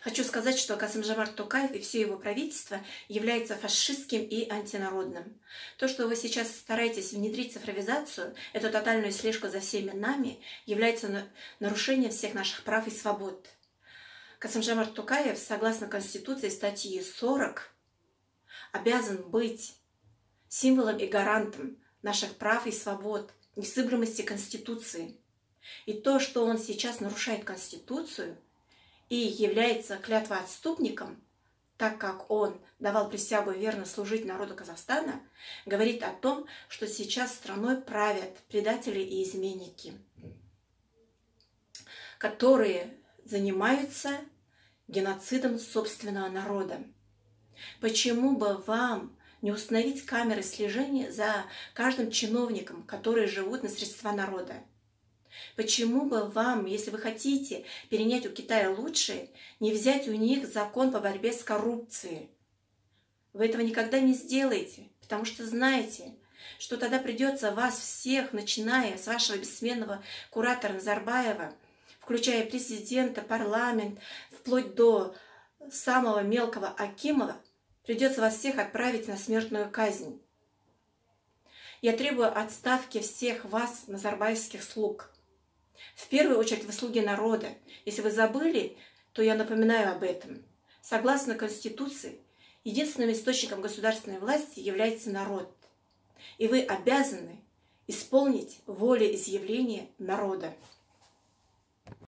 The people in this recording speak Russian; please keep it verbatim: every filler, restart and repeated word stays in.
Хочу сказать, что Касым-Жомарт Токаев и все его правительство является фашистским и антинародным. То, что вы сейчас стараетесь внедрить цифровизацию, эту тотальную слежку за всеми нами, является нарушением всех наших прав и свобод. Касым-Жомарт Токаев, согласно Конституции статьи сорок, обязан быть символом и гарантом наших прав и свобод, незыблемости Конституции. И то, что он сейчас нарушает Конституцию и является клятвоотступником, так как он давал присягу верно служить народу Казахстана, говорит о том, что сейчас страной правят предатели и изменники, которые занимаются геноцидом собственного народа. Почему бы вам не установить камеры слежения за каждым чиновником, которые живут на средства народа? Почему бы вам, если вы хотите перенять у Китая лучшее, не взять у них закон по борьбе с коррупцией? Вы этого никогда не сделаете, потому что знаете, что тогда придется вас всех, начиная с вашего бессменного куратора Назарбаева, включая президента, парламент, вплоть до самого мелкого Акимова, придется вас всех отправить на смертную казнь. Я требую отставки всех вас, назарбаевских слуг. В первую очередь вы слуги народа. Если вы забыли, то я напоминаю об этом. Согласно Конституции, единственным источником государственной власти является народ. И вы обязаны исполнить волеизъявление народа.